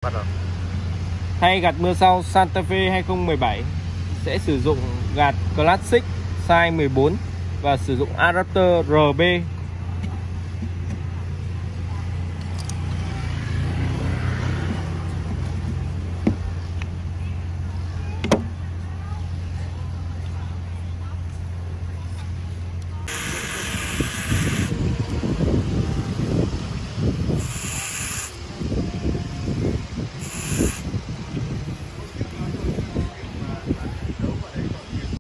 thật rồi. Thay gạt mưa sau Santa Fe 2017 sẽ sử dụng gạt Classic size 14 và sử dụng adapter RB